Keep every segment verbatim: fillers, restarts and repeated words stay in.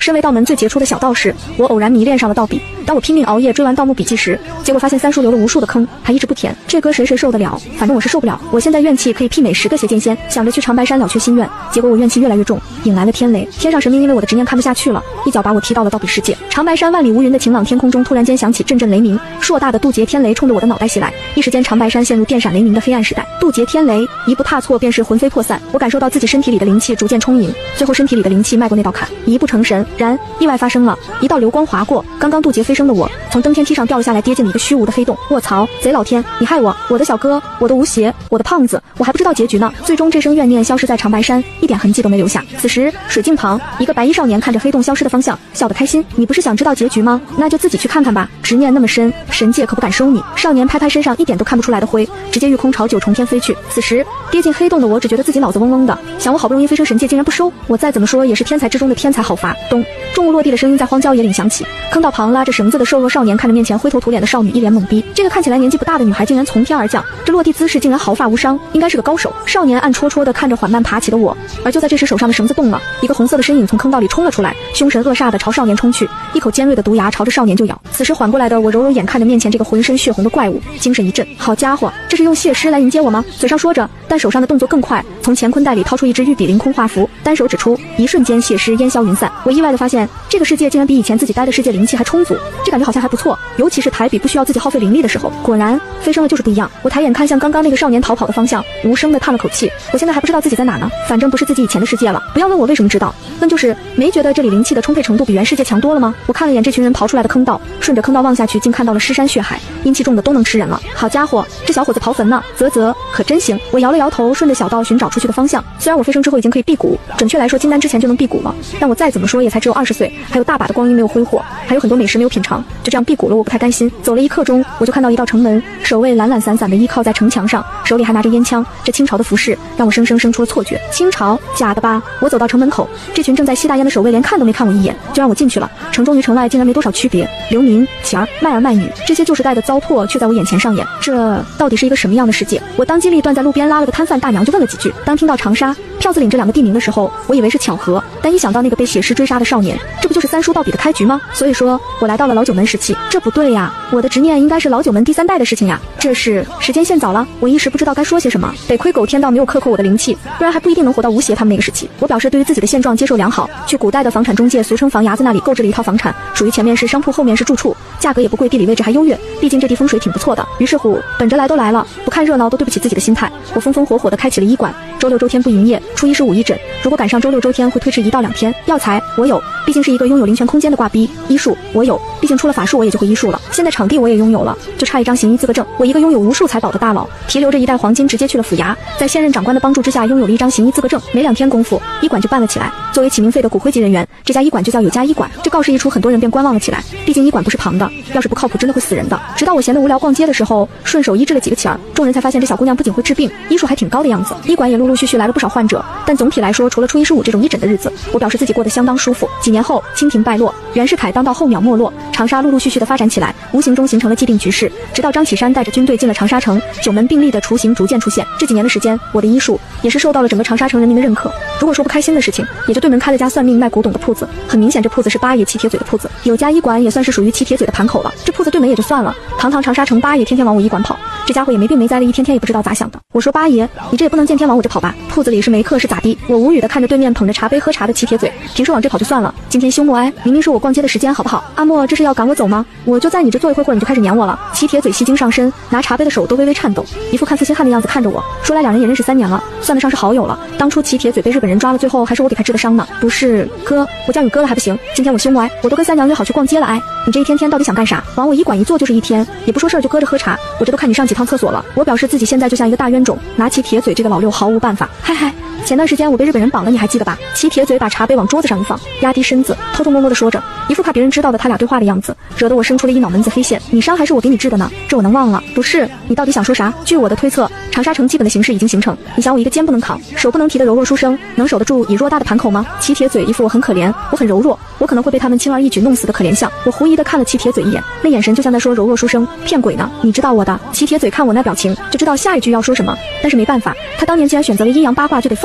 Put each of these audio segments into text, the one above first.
身为道门最杰出的小道士，我偶然迷恋上了道笔。当我拼命熬夜追完《盗墓笔记》时，结果发现三叔留了无数的坑，还一直不填。这歌谁谁受得了？反正我是受不了。我现在怨气可以媲美十个邪剑仙，想着去长白山了却心愿，结果我怨气越来越重，引来了天雷。天上神明因为我的执念看不下去了，一脚把我踢到了道笔世界。长白山万里无云的晴朗天空中，突然间响起阵阵雷鸣，硕大的渡劫天雷冲着我的脑袋袭来，一时间长白山陷入电闪雷鸣的黑暗时代。渡劫天雷，一步踏错便是魂飞魄散。我感受到自己身体里的灵气逐渐充盈，最后身体里的灵气迈过那道坎，一步成神。然意外发生了，一道流光划过，刚刚渡劫飞升的我从登天梯上掉了下来，跌进了一个虚无的黑洞。卧槽，贼老天，你害我！我的小哥，我的吴邪，我的胖子，我还不知道结局呢。最终这声怨念消失在长白山，一点痕迹都没留下。此时水镜旁，一个白衣少年看着黑洞消失的方向，笑得开心。你不是想知道结局吗？那就自己去看看吧。执念那么深，神界可不敢收你。少年拍拍身上一点都看不出来的灰，直接御空朝九重天飞去。此时跌进黑洞的我只觉得自己脑子嗡嗡的，想我好不容易飞升神界竟然不收，我再怎么说也是天才之中的天才好伐。咚，重物落地的声音在荒郊野岭响起，坑道旁拉着绳子的瘦弱少年看着面前灰头土脸的少女一脸懵逼，这个看起来年纪不大的女孩竟然从天而降，这落地姿势竟然毫发无伤，应该是个高手。少年暗戳戳的看着缓慢爬起的我，而就在这时手上的绳子动了，一个红色的身影从坑道里冲了出来，凶神恶煞的朝少年冲去，一口尖锐的毒牙朝着少年就咬。此时缓过来的我揉揉眼看着面前这个浑身血红的怪物，精神一振，好家伙，这是用血尸来迎接我吗？嘴上说着，但手上的动作更快，从乾坤袋里掏出一支玉笔凌空画符，单手指出，一瞬间血尸烟消云散。我意外的发现这个世界竟然比以前自己待的世界灵气还充足，这感觉好像还不错，尤其是抬笔不需要自己耗费灵力的时候，果然飞升了就是不一样。我抬眼看向刚刚那个少年逃跑的方向，无声的叹了口气，我现在还不知道自己在哪呢，反正不是自己以前的世界了。不要问我为什么知道，问就是没觉得这里灵气的充沛程度比原世界强多了吗？我看了眼这群人刨出来的坑道，顺着坑道望下去，竟看到了尸山血海，阴气重的都能吃人了。好家伙，这小伙子刨坟呢，啧啧，可真行。我摇了摇头，顺着小道寻找出去的方向。虽然我飞升之后已经可以辟谷，准确来说金丹之前就能辟谷了，但我再怎么说也才只有二十岁，还有大把的光阴没有挥霍，还有很多美食没有品尝，就这样辟谷了我不太甘心。走了一刻钟，我就看到一道城门，守卫懒懒散散的依靠在城墙上，手里还拿着烟枪，这清朝的服饰让我生生生出了错觉。清朝？假的吧？我走到城门口，这群正在吸大烟的守卫连看都没看我一眼，就让我进去了。城中与城外竟然没多少区别，流民、钱儿、卖儿卖女，这些旧时代的糟粕却在我眼前上演，这到底是一个什么样的世界？我当机立断在路边拉了个摊贩大娘就问了几句，当听到长沙、票子岭这两个地名的时候，我以为是巧合，但一想到那个被血尸追杀的少年，这不就是三叔盗笔的开局吗？所以说我来到了老九门时期，这不对呀，我的执念应该是老九门第三代的事情呀。这是时间线早了，我一时不知道该说些什么，得亏狗天道没有克扣我的灵气，不然还不一定能活到吴邪他们那个时期。我表示对于自己的现状接受良好，去古代的房产中介俗称房牙子那里购置了一套房产，属于前面是商铺后面是住处，价格也不贵，地理位置还优越，毕竟这地风水挺不错的。于是乎本着来都来了，不看热闹都对不起自己的心态，我风风火火地开启了医馆，周六周天不营业，初一十五一诊，如果赶上周六周天会推迟一到两天。药材我有，毕竟是一个拥有灵泉空间的挂逼。医术我有，毕竟出了法术我也就会医术了。现在场地我也拥有了，就差一张行医资格证。我一个拥有无数财宝的大佬，提留着一袋黄金直接去了府衙，在现任长官的帮助之下拥有了一张行医资格证。没两天功夫，医馆就办了起来。作为起名费的骨灰级人员，这家医馆就叫有家医馆。这告示一出，很多人便观望了起来，毕竟医馆不是旁的，要是不靠谱真的会死人的。直到我闲得无聊逛街的时候，顺手医治了几个起儿，众人才发现这小姑娘不仅会治病，医术还挺高的样子。医馆也陆陆续续来了不少患者，但总体来说，除了初一十五这种义诊的日子，我表示自己过得相当舒服。几年后，清廷败落，袁世凯当道后秒没落，长沙陆陆续续的发展起来，无形中形成了既定局势。直到张启山带着军队进了长沙城，九门并立的雏形逐渐出现。这几年的时间，我的医术也是受到了整个长沙城人民的认可。如果说不开心的事情，也就对门开了家算命卖古董的铺子。很明显，这铺子是八爷七铁嘴的铺子，有家医馆也算是属于七铁嘴的盘口了。这铺子对门也就算了，堂堂长沙城八爷天天往我医馆跑，这家伙也没病没灾的，一天天也不知道咋想的。我说八爷，你这也不能见天往我这跑吧？铺子里是没客是咋地？我无语的看着对面捧着茶杯喝茶的七铁嘴，平时往这跑就算了，今天休默哀，明明是我逛街的时间好不好？阿莫这是要赶我走吗？我就在你这坐一会儿，你就开始撵我了。七铁嘴戏精上身，拿茶杯的手都微微颤抖，一副看负心汉的样子看着我。说来两人也认识三年了，算得上是好友了。当初七铁嘴被日本人抓了，最后还是我给他治的伤呢。不是哥，我叫你哥了还不行？今天我休默哀，我都跟三娘约好去逛街了。哎，你这一天天到底想干啥？往我医馆一坐就是一天，也不说事儿就搁着喝茶，我这都看你上几趟厕所了。我表示自己现在就像一个大冤种，拿七铁嘴这个老六毫无办法。嗨嗨，前段时间我被日本人绑了，你还记得吧？七铁嘴把茶杯往桌子上一放，压低身子，偷偷摸摸的说着，一副怕别人知道的他俩对话的样子，惹得我生出了一脑门子黑线。你伤还是我给你治的呢？这我能忘了？不是，你到底想说啥？据我的推测，长沙城基本的形势已经形成。你想我一个肩不能扛，手不能提的柔弱书生，能守得住以偌大的盘口吗？七铁嘴一副我很可怜，我很柔弱，我可能会被他们轻而易举弄死的可怜相。我狐疑的看了七铁嘴一眼，那眼神就像在说柔弱书生，骗鬼呢？你知道我的。七铁嘴看我那表情，就知道下一句要说什么，但是没办法，他当年既然选择了阴阳八卦，就得放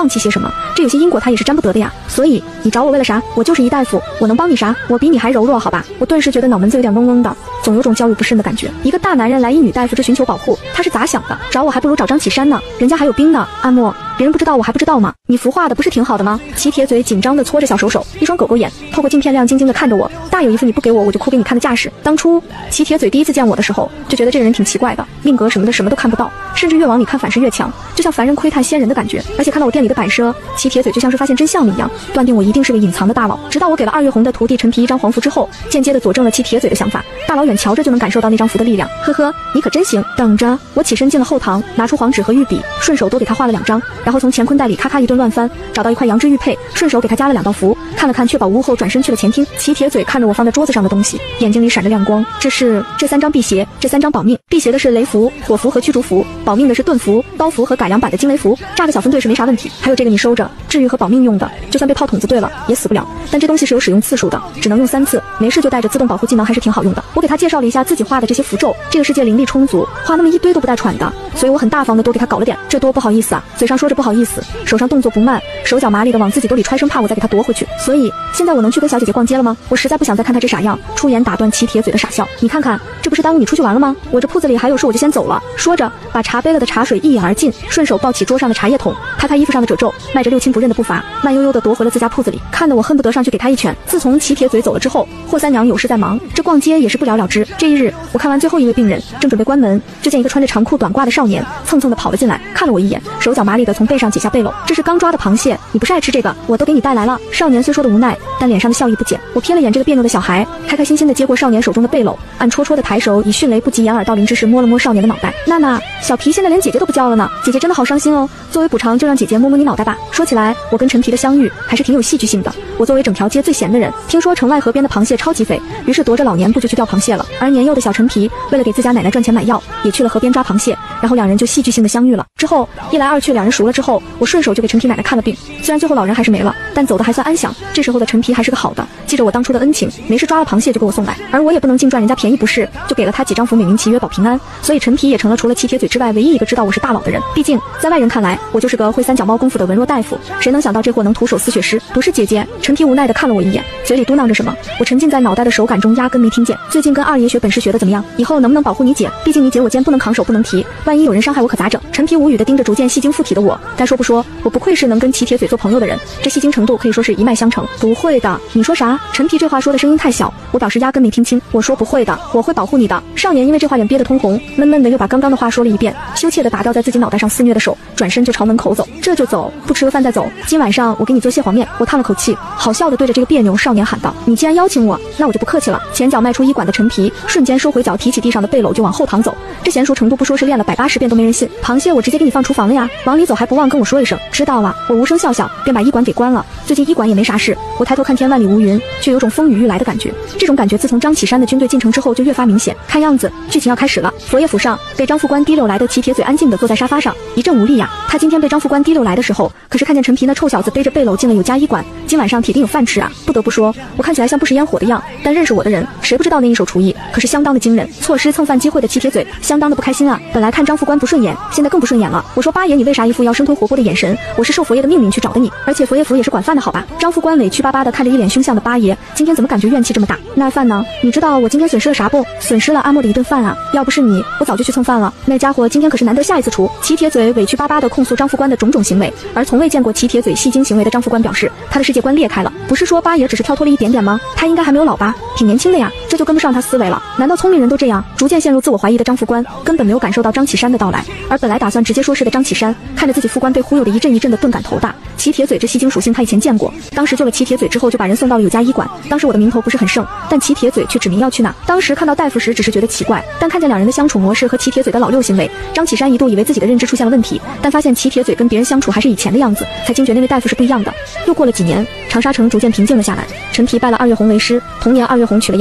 弃些什么，这有些因果他也是沾不得的呀。所以你找我为了啥？我就是一大夫，我能帮你啥？我比你还柔弱，好吧？我顿时觉得脑门子有点嗡嗡的，总有种教育不慎的感觉。一个大男人来一女大夫这寻求保护，他是咋想的？找我还不如找张启山呢，人家还有兵呢。阿莫，别人不知道我还不知道吗？你服化的不是挺好的吗？齐铁嘴紧张地搓着小手手，一双狗狗眼透过镜片亮晶晶地看着我，大有一副你不给我我就哭给你看的架势。当初齐铁嘴第一次见我的时候，就觉得这个人挺奇怪的，命格什么的什么都看不到，甚至越往里看反噬越强，就像凡人窥探仙人的感觉。而且看到我店里的摆设，齐铁嘴就像是发现真相了一样，断定我一定是个隐藏的大佬。直到我给了二月红的徒弟陈皮一张黄符之后，间接的佐证了齐铁嘴的想法。大老远瞧着就能感受到那张符的力量，呵呵，你可真行。等着，我起身进了后堂，拿出黄纸和玉笔，顺手多给他画了两张，然后从乾坤袋里咔咔一顿乱翻，找到一块羊脂玉佩，顺手给他加了两道符，看了看确保无误后转身去了前厅。齐铁嘴看着我放在桌子上的东西，眼睛里闪着亮光。这是这三张辟邪，这三张保命。辟邪的是雷符、火符和驱逐符，保命的是盾符、刀符和改良版的惊雷符。炸个小分队是没啥问题，还有这个你收着，治愈和保命用的，就算被炮筒子对了也死不了。但这东西是有使用次数的，只能用三次，没事就带着自动保护技能，还是挺好用的。我给他介绍了一下自己画的这些符咒，这个世界灵力充足，画那么一堆都不带喘的，所以我很大方的多给他搞了点。这多不好意思啊，嘴上说着不好意思，手上动作不慢，手脚麻利的往自己兜里揣，生怕我再给他夺回去。所以现在我能去跟小姐姐逛街了吗？我实在不想再看他这傻样，出言打断齐铁嘴的傻笑。你看看，这不是耽误你出去玩了吗？我这铺子里还有事，我就先走了。说着，把茶杯了的茶水一饮而尽，顺手抱起桌上的茶叶桶，拍拍衣服上的褶皱，迈着六亲不认的步伐，慢悠悠地夺回了自家铺子里，看得我恨不得上去给他一拳。自从齐铁嘴走了之后，霍三娘有事在忙，这逛街也是不了了之。这一日，我看完最后一位病人，正准备关门，就见一个穿着长裤短褂的少年蹭蹭地跑了进来，看了我一眼，手脚麻利地从背上解下背篓，这是刚抓的螃蟹，你不是爱吃这个，我都给你带来了。少年虽说的无奈，但脸上的笑意不减。我瞥了眼这个别扭的小孩，开开心心地接过少年手中的背篓，暗戳戳的抬手以迅雷不及掩耳盗铃之势摸了摸少年的脑袋。娜娜，小皮现在连姐姐都不叫了呢，姐姐真的好伤心哦，作为补偿就让姐姐摸摸你脑袋吧。说起来，我跟陈皮的相遇还是挺有戏剧性的。我作为整条街最闲的人，听说城外河边的螃蟹超级肥，于是夺着老年布就去钓螃蟹了。而年幼的小陈皮为了给自家奶奶赚钱买药，也去了河边抓螃蟹，然后两人就戏剧性的相遇了。之后一来二去，两人熟了之后，我顺手就给陈皮奶奶看了病，虽然最后老人还是没了，但走的还算安详。这时候的陈皮还是个好的，记着我当初的恩情，没事抓了螃蟹就给我送来，而我也不能净赚人家便宜不是，就给了他几张符，美名其曰保平安。所以陈皮也成了除了齐铁嘴之外唯一一个知道我是大佬的人。毕竟在外人看来，我就是个会三脚猫功夫的文弱大夫，谁能想到这货能徒手撕血尸？不是姐姐。陈皮无奈地看了我一眼，嘴里嘟囔着什么，我沉浸在脑袋的手感中，压根没听见。最近跟二爷学本事学的怎么样？以后能不能保护你姐？毕竟你姐我肩不能扛，手不能提，万一有人伤害我可咋整？陈皮无语地盯着逐渐戏精附体的我，该说不说，我不愧是能跟齐铁嘴做朋友的人，这戏精程度可以说是一脉相承。不会的，你说啥？陈皮这话说的声音太小，我表示压根没听清。我说不会的，我会保护你的。少年因为这话脸憋得通红，闷闷的又把刚刚的话说了一遍，羞怯地打掉在自己脑袋上肆虐的手，转身就朝门口走。这就走？不吃个饭再走？今晚上我给你做蟹黄面。我叹了口气，好笑地对着这个别扭少年喊道：你既然邀请我，那我就不客气了。前脚迈出医馆的陈皮瞬间收回脚，提起地上的背篓就往后堂走。这娴熟程度不说是练了百八十遍都没人信。螃蟹我直接给你放厨房了呀，往里走还不忘跟我说一声。知道了。我无声笑笑，便把医馆给关了。最近医馆也没啥事，我抬头看天万里无云，却有种风雨欲来的感觉。这种感觉自从张启山的军队进城之后就越发明显。看样子剧情要开始了。佛爷府上，被张副官提溜来的齐铁嘴安静地坐在沙发上，一阵无力呀。他今天被张副官提溜来的时候，可是看见陈皮那臭小子背着背篓进了有家医馆，今晚上铁定有饭吃啊。不得不说，我看起来像不食烟火的样，但认识我的人谁不知道那一手厨艺可是相当的惊人。错失蹭饭机会的齐铁嘴相当的不开心啊。本来看张副官不顺眼，现在更不顺眼了。我说八爷，你为啥一副要生吞活剥的眼神？我是受佛爷的命令去找的你，而且佛爷府也是管饭的好吧？张副官委屈巴巴的看着一脸凶相的八爷，今天怎么感觉怨气这么大？那饭呢？你知道我今天损失了啥不？损失了阿莫的一顿饭啊！要不是你，我早就去蹭饭了。那家伙今天可是难得下一次厨。齐铁嘴委屈巴巴的控诉张副官的种种行为，而从未见过齐铁嘴戏精行为的张副官表示，他的世界观裂开了。不是说八爷只是跳脱了一点点吗？他应该还没有老吧？挺年轻的呀，这就跟不上他思维了。难道聪明人都这样？逐渐陷入自我怀疑的张副官根本没有感受到张启山的到来，而本来打算直接说事的张启山看着自己副官被忽悠的一阵一阵的，顿感头大。齐铁嘴这戏精属性他以前见过，当时救了齐铁嘴之后就把人送到了有家医馆。当时我的名头不是很盛，但齐铁嘴却指明要去那。当时看到大夫时只是觉得奇怪，但看见两人的相处模式和齐铁嘴的老六行为，张启山一度以为自己的认知出现了问题，但发现齐铁嘴跟别人相处还是以前的样子，才惊觉那位大夫是不一样的。又过了几年，长沙城逐渐平静了下来。陈皮拜了二月红为师，同年二月红娶了丫头，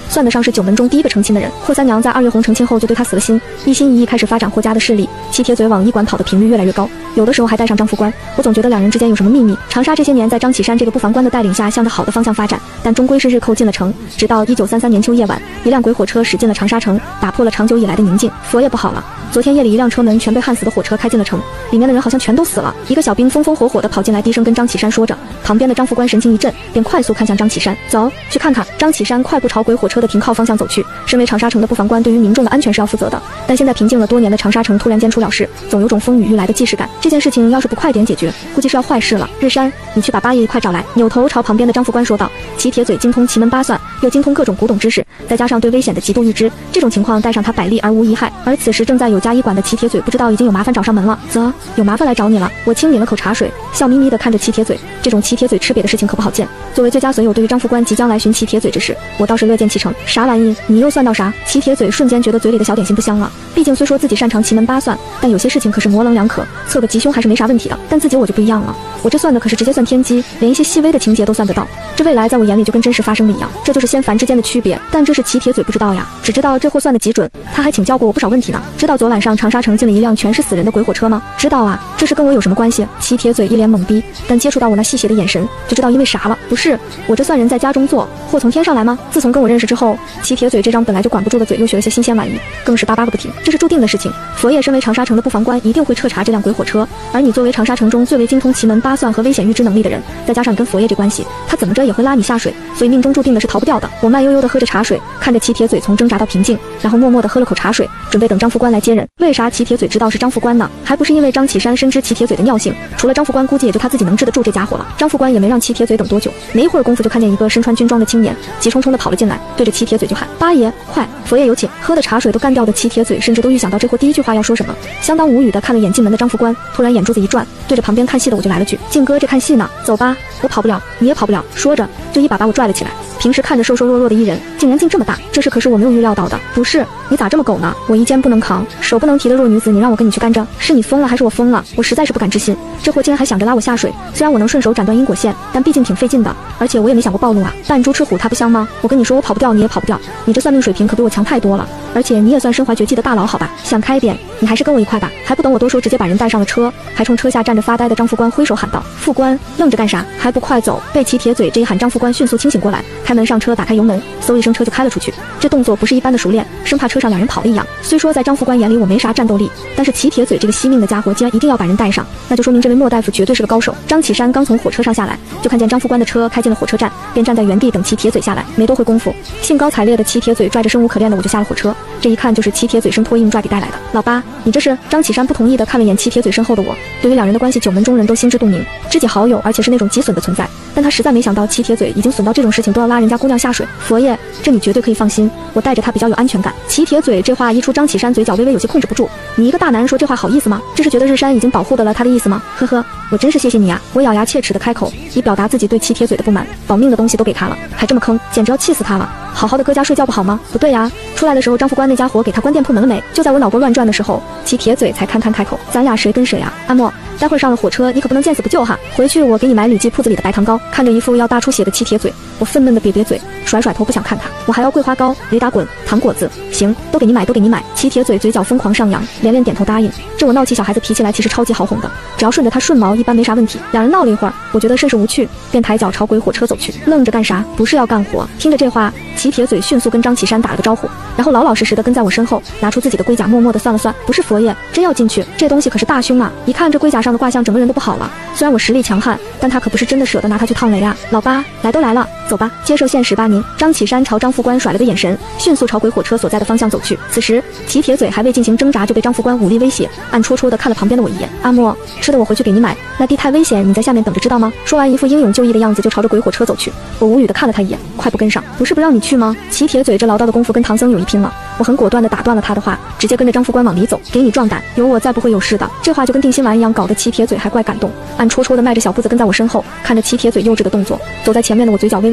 算得上是九门中第一个成亲的人。霍三娘在二月红成亲后就对他死了心，一心一意开始发展霍家的势力。七铁嘴往医馆跑的频率越来越高，有的时候还带上张副官。我总觉得两人之间有什么秘密。长沙这些年在张启山这个不防官的带领下向着好的方向发展，但终归是日寇进了城。直到一九三三年秋夜晚，一辆鬼火车驶进了长沙城，打破了长久以来的宁静。佛爷不好了，昨天夜里一辆车门全被焊死的火车开进了城，里面的人好像全都死了。一个小兵风风火火地跑进来，低声跟张启山说着。旁边的张副官神情一震，便快速看向张启山，走去看看。张启山快步朝鬼火车的停靠方向走去。身为长沙城的不防官，对于民众的安全是要负责的，但现在平静了多年的长沙城突然间出了事，总有种风雨欲来的既视感。这件事情要是不快点解决，估计是要坏事了。日山，你去把八爷一块找来。扭头朝旁边的张副官说道。齐铁嘴精通奇门八算，又精通各种古董知识，再加上对危险的极度预知，这种情况带上他百利而无一害。而此时正在有家医馆的齐铁嘴不知道已经有麻烦找上门了。啧，有麻烦来找你了。我轻抿了口茶水，笑眯眯地看着齐铁嘴。这种齐铁嘴吃瘪的事情可不好见。作为最佳损友，对于张副官即将来寻齐铁嘴之事，我倒是乐见其成。啥玩意？你又算到啥？齐铁嘴瞬间觉得嘴里的小点心不香了。毕竟虽说自己擅长奇门八算，但有些事情可是模棱两可，测个吉凶还是没啥问题的。但自己我就不一样了，我这算的可是直接算天机，连一些细微的情节都算得到。这未来在我眼里就跟真实发生的一样，这就是仙凡之间的区别。但这是齐铁嘴不知道呀，只知道这货算得极准。他还请教过我不少问题呢。知道昨晚上长沙城进了一辆全是死人的鬼火车吗？知道啊，这是跟我有什么关系？齐铁嘴一脸懵逼，但接触到我那戏谑的眼神，就知道因为啥了。不是，我这算人在家中坐，祸从天上来吗？自从跟我认识之后，齐铁嘴这张本来就管不住的嘴又学了些新鲜玩意，更是叭叭个不停。这是注定的事情。佛爷身为长沙城的不防官，一定会彻查这辆鬼火车。而你作为长沙城中最为精通奇门八算和危险预知能力的人，再加上你跟佛爷这关系，他怎么着也会拉你下水，所以命中注定的是逃不掉的。我慢悠悠地喝着茶水，看着齐铁嘴从挣扎到平静，然后默默地喝了口茶水，准备等张副官来接人。为啥齐铁嘴知道是张副官呢？还不是因为张启山深知齐铁嘴的尿性，除了张副官，估计也就他自己能治得住这家伙了。张副官也没让齐铁嘴等多久，没一会儿功夫就看见一个身穿军装的青年急冲冲地跑了进来，对着齐铁嘴就喊：八爷，快，佛爷有请。喝的茶水都干掉的齐铁嘴甚至都预想到这货第一句话要说什么，相当无语地看了眼进门的张副官，突然眼珠子一转，对着旁边看戏的我就来了句：靖哥这看戏呢，走吧，我跑不了，你也跑不了。说着就一把把我拽了起来。平时看着瘦瘦弱弱的一人，竟然劲这么大，这事可是我没有预料到的。不是，你咋这么狗呢？我一肩不能扛，手不能提的弱女子，你让我跟你去干着，是你疯了还是我疯了？我实在是不敢置信，这货竟然还想着拉我下水。虽然我能顺手斩断因果线，但毕竟挺费劲的，而且我也没想过暴露啊。扮猪吃虎它不香吗？我跟你说，我跑不掉，你也跑不掉，你这算命水平可比我强太多了。而且你也算身怀绝技的大佬，好吧，想开点，你还是跟我一块吧。还不等我多说，直接把人带上了车，还冲车下站着发呆的张副官挥手喊道：副官，愣着干啥？还不快走！被齐铁嘴这一喊，张副官迅速清醒过来，开门上车，打开油门，嗖一声车就开了出去。这动作不是一般的熟练，生怕车上两人跑了一样。虽说在张副官眼里我没啥战斗力，但是齐铁嘴这个惜命的家伙既然一定要把人带上，那就说明这位莫大夫绝对是个高手。张启山刚从火车上下来，就看见张副官的车开进了火车站，便站在原地等齐铁嘴下来。没多会功夫，兴高采烈的齐铁嘴拽着生无可恋的我就下了火车。这一看就是齐铁嘴生拖硬拽给带来的。老八，你这是？张启山不同意的看了眼齐铁嘴身后的我，对于两人的关系九门中人都心知肚明，知己好友，而且是那种极损的存在。但他实在没想到齐铁嘴已经损到这种事情都要拉人家姑娘下水。佛爷，这你绝对可以放心，我带着他比较有安全感。齐铁嘴这话一出，张启山嘴角微微有些控制不住。你一个大男人说这话好意思吗？这是觉得日山已经保护得了他的意思吗？呵呵，我真是谢谢你啊！我咬牙切齿的开口，以表达自己对齐铁嘴的不满。保命的东西都给他了，还这么坑，简直要气死他了。好好的搁家睡觉不好吗？不对呀，出来的时候张副官那家伙给他关店铺门了没？就在我脑瓜乱转的时候，齐铁嘴才堪堪开口：咱俩谁跟谁啊？阿莫，待会儿上了火车你可不能见死不救哈！回去我给你买李记铺子里的白糖糕。看着一副要大出血的齐铁嘴，我愤懑的瘪瘪嘴，甩甩头不想看他。我还要桂花糕、雷打滚、糖果子，行，都给你买，都给你买。齐铁嘴嘴角疯狂上扬，连连点头答应。这我闹起小孩子脾气来其实超级好哄的，只要顺着他顺毛一般没啥问题。两人闹了一会儿，我觉得甚是无趣，便抬脚朝鬼火车走去。愣着干啥？不是要干活？听着这话，齐铁嘴迅速跟张启山打了个招呼，然后老老实实的跟在我身后，拿出自己的龟甲，默默的算了算，不是佛爷，真要进去，这东西可是大凶啊！一看这龟甲上的卦象，整个人都不好了。虽然我实力强悍，但他可不是真的舍得拿他去趟雷啊！老八，来都来了，走吧，接受现实吧您。张启山朝张副官甩了个眼神，迅速朝鬼火车所在的方向走去。此时齐铁嘴还未进行挣扎，就被张副官武力威胁，暗戳戳的看了旁边的我一眼。阿莫，吃的我回去给你买，那地太危险，你在下面等着知道吗？说完一副英勇就义的样子，就朝着鬼火车走去。我无语的看了他一眼，快步跟上。不是不让你去吗？齐铁嘴这唠叨的功夫跟唐僧有一拼了。我很果断的打断了他的话，直接跟着张副官往里走。给你壮胆，有我再不会有事的。这话就跟定心丸一样，搞得齐铁嘴还怪感动，暗戳戳的迈着小步子跟在我身后，看着齐铁嘴幼稚的动作，走在前面的我嘴角微微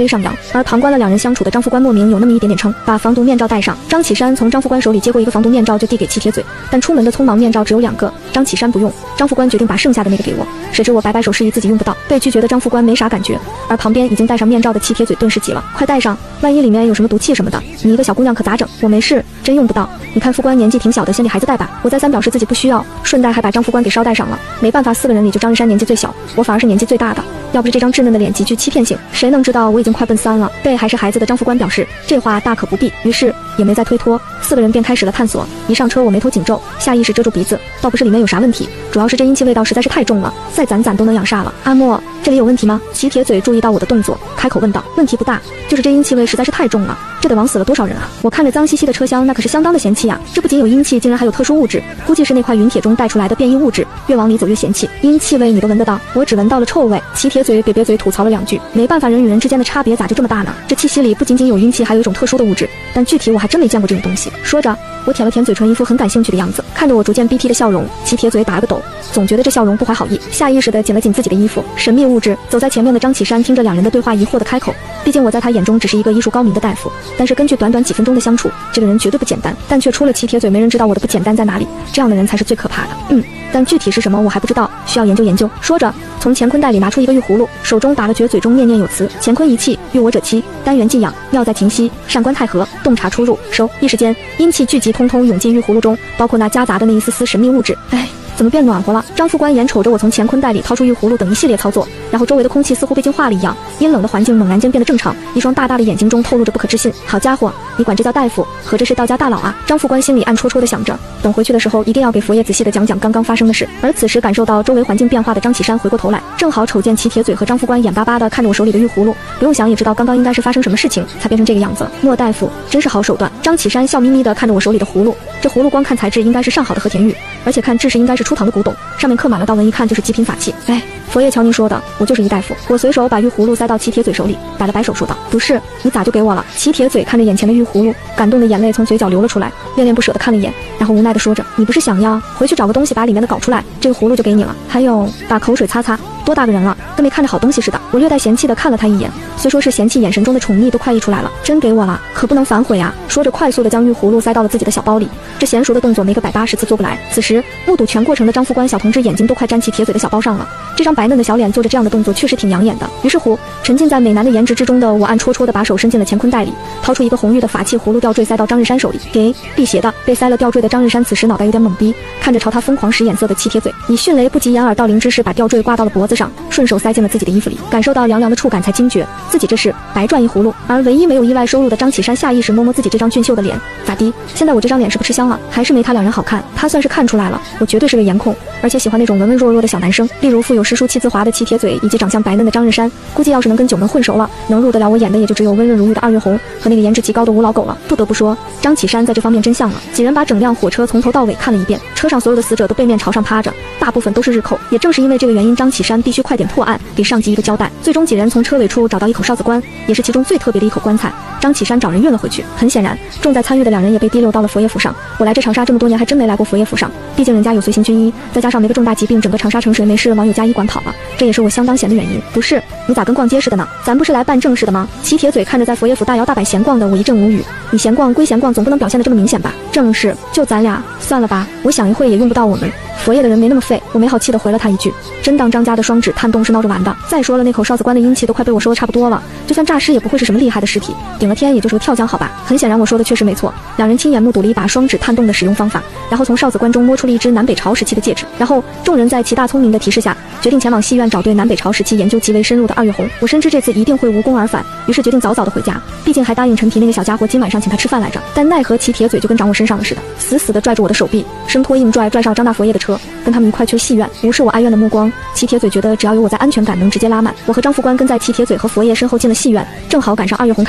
微上扬，而旁观了两人相处的张副官莫名有那么一点点撑，把防毒面罩戴上。张启山从张副官手里接过一个防毒面罩就递给齐铁嘴，但出门的匆忙面罩只有两个，张启山不用，张副官决定把剩下的那个给我。谁知我摆摆手示意自己用不到，被拒绝的张副官没啥感觉，而旁边已经戴上面罩的齐铁嘴顿时急了，快戴上，万一里面有什么毒气什么的，你一个小姑娘可咋整？我没事，真用不到。你看副官年纪挺小的，先给孩子戴吧。我再三表示自己不需要，顺带还把张副官给捎带上了。没办法，四个人里就张日山年纪最小，我反而是年纪最大的。要不是这张稚嫩的脸极具欺骗性，谁能知道我已经快奔三了？对还是孩子的张副官表示这话大可不必，于是也没再推脱，四个人便开始了探索。一上车我眉头紧皱，下意识遮住鼻子，倒不是里面有啥问题，主要是这阴气味道实在是太重了，再攒攒都能养煞了。阿莫，这里有问题吗？齐铁嘴注意到我的动作，开口问道。问题不大，就是这阴气味实在是太重了，这得枉死了多少人啊！我看着脏兮兮的车厢，那可是相当的嫌弃啊！这不仅有阴气，竟然还有特殊物质，估计是那块云铁中带出来的变异物质，越往里走越嫌弃。阴气味你都闻得到，我只闻到了臭味。齐铁嘴瘪瘪嘴吐槽了两句，没办法，人与人之间的差别咋就这么大呢？这气息里不仅仅有阴气，还有一种特殊的物质，但具体我还真没见过这种东西。说着，我舔了舔嘴唇，一副很感兴趣的样子。看着我逐渐逼梯的笑容，齐铁嘴打了个抖，总觉得这笑容不怀好意，下意识地紧了紧自己的衣服。神秘物质。走在前面的张启山听着两人的对话，疑惑地开口。毕竟我在他眼中只是一个医术高明的大夫，但是根据短短几分钟的相处，这个人绝对不简单。但却出了齐铁嘴，没人知道我的不简单在哪里。这样的人才是最可怕的。嗯，但具体是什么我还不知道，需要研究研究。说着，从乾坤袋里拿出一个玉葫芦，手中打了诀，嘴中念念有词：乾坤一气，遇我者欺，单元寄养，妙在情息，善观太和，洞察出入，收。一时间，阴气聚集，通通涌进玉葫芦中，包括那夹杂的那一丝丝神秘物质。哎。怎么变暖和了？张副官眼瞅着我从乾坤袋里掏出玉葫芦等一系列操作，然后周围的空气似乎被净化了一样，阴冷的环境猛然间变得正常，一双大大的眼睛中透露着不可置信。好家伙，你管这叫大夫，合着是道家大佬啊！张副官心里暗戳戳的想着，等回去的时候一定要给佛爷仔细的讲讲刚刚发生的事。而此时感受到周围环境变化的张启山回过头来，正好瞅见齐铁嘴和张副官眼巴巴的看着我手里的玉葫芦，不用想也知道刚刚应该是发生什么事情才变成这个样子。莫大夫真是好手段。张启山笑眯眯的看着我手里的葫芦，这葫芦光看材质应该是上好的和田玉，而且看制式应该是出唐的古董，上面刻满了道纹，一看就是极品法器。哎，佛爷瞧您说的，我就是一大夫。我随手把玉葫芦塞到齐铁嘴手里，摆了摆手说道：不是，你咋就给我了？齐铁嘴看着眼前的玉葫芦，感动的眼泪从嘴角流了出来，恋恋不舍的看了一眼，然后无奈的说着：你不是想要回去找个东西把里面的搞出来，这个葫芦就给你了。还有，把口水擦擦。多大个人了，跟没看着好东西似的。我略带嫌弃的看了他一眼，虽说是嫌弃，眼神中的宠溺都快溢出来了。真给我了，可不能反悔啊！说着，快速的将玉葫芦塞到了自己的小包里。这娴熟的动作没个百八十次做不来。此时，目睹全过程的张副官小同志眼睛都快粘起铁嘴的小包上了。这张白嫩的小脸做着这样的动作，确实挺养眼的。于是乎，沉浸在美男的颜值之中的我，暗戳戳的把手伸进了乾坤袋里，掏出一个红玉的法器葫芦吊坠，塞到张日山手里。给辟邪的。被塞了吊坠的张日山此时脑袋有点懵逼，看着朝他疯狂使眼色的齐铁嘴，以迅雷不及掩耳盗铃之势把吊坠挂到了脖子上，顺手塞进了自己的衣服里，感受到凉凉的触感才惊觉自己这是白赚一葫芦。而唯一没有意外收入的张启山下意识摸摸自己这张俊秀的脸，咋的？现在我这张脸是不吃香了？还是没他两人好看？他算是看出来了，我绝对是个颜控，而且喜欢那种文文弱弱的小男生，例如富有诗书气自华的齐铁嘴，以及长相白嫩的张日山。估计要是能跟九门混熟了，能入得了我眼的也就只有温润如玉的二月红和那个颜值极高的吴老狗了。不得不说，张启山在这方面真像了。几人把整辆火车从头到尾看了一遍，车上所有的死者都背面朝上趴着，大部分都是日寇。也正是因为这个原因，张启山必须快点破案，给上级一个交代。最终几人从车尾处找到一口哨子棺，也是其中最特别的一口棺材。张启山找人运了回去。很显然，重在参与的两人也被提溜到了佛爷府上。我来这长沙这么多年，还真没来过佛爷府上，毕竟人家有随行军医，再加上没个重大疾病，整个长沙城谁没事往有家医馆跑了，这也是我相当闲的原因。不是，你咋跟逛街似的呢？咱不是来办正事的吗？齐铁嘴看着在佛爷府大摇大摆闲逛的我一阵无语。你闲逛归闲逛，总不能表现得这么明显吧？正事就咱俩，算了吧，我想一会也用不到我们。佛爷的人没那么废，我没好气地回了他一句，真当张家的双指探洞是闹着玩的。再说了，那口哨子棺的阴气都快被我收得差不多了，就算诈尸也不会是什么厉害的尸体，顶了天也就是个跳江好吧。很显然我说的确实没错，两人亲眼目睹了一把双指探洞的使用方法，然后从哨子棺中摸出了一只南北朝时期的戒指，然后众人在齐大聪明的提示下，决定前往戏院找对南北朝时期研究极为深入的二月红。我深知这次一定会无功而返，于是决定早早的回家，毕竟还答应陈皮那个小家伙今晚上请他吃饭来着。但奈何齐铁嘴就跟长我身上了似的，死死的拽住我的手臂，生拖硬拽拽上张大佛爷的车，跟他们一块去戏院。无视我哀怨的目光，齐铁嘴觉得只要有我在，安全感能直接拉满。我和张副官跟在齐铁嘴和佛爷身后进了戏院，正好赶上二月红开嗓。